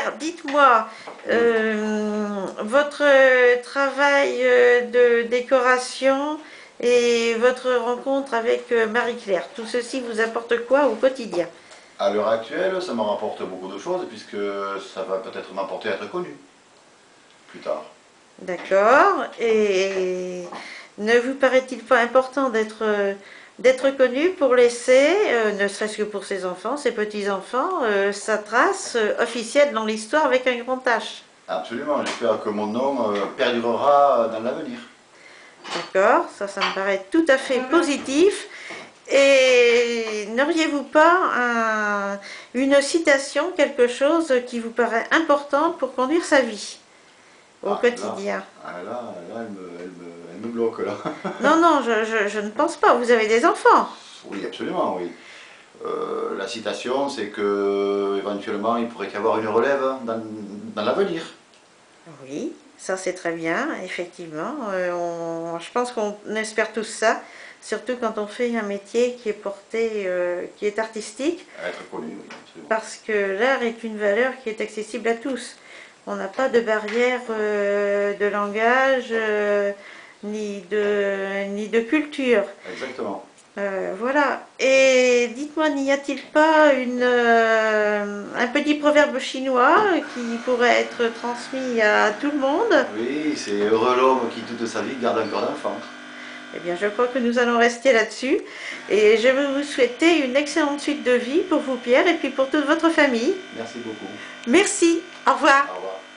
Pierre, dites-moi, votre travail de décoration et votre rencontre avec Marie-Claire, tout ceci vous apporte quoi au quotidien? À l'heure actuelle, ça me rapporte beaucoup de choses puisque ça va peut-être m'apporter à être connu plus tard. D'accord. Et ne vous paraît-il pas important d'être connu pour laisser, ne serait-ce que pour ses enfants, ses petits-enfants, sa trace officielle dans l'histoire avec un grand H? Absolument, j'espère que mon nom perdurera dans l'avenir. D'accord, ça me paraît tout à fait positif. Et n'auriez-vous pas une citation, quelque chose qui vous paraît important pour conduire sa vie au Ah là, quotidien? elle me bloque là. Non, non, je ne pense pas. Vous avez des enfants. Oui, absolument, oui. La citation, c'est que éventuellement il pourrait y avoir une relève dans l'avenir. Oui, ça c'est très bien, effectivement. Je pense qu'on espère tous ça, surtout quand on fait un métier qui est porté, qui est artistique, À être connu, oui, absolument. parce que l'art est une valeur qui est accessible à tous. On n'a pas de barrière de langage, ni de culture. Exactement. Voilà. Et dites-moi, n'y a-t-il pas un petit proverbe chinois qui pourrait être transmis à tout le monde? Oui, c'est heureux l'homme qui toute sa vie garde un corps d'enfant. Eh bien, je crois que nous allons rester là-dessus. Et je vais vous souhaiter une excellente suite de vie pour vous, Pierre, et puis pour toute votre famille. Merci beaucoup. Merci. Au revoir. Au revoir.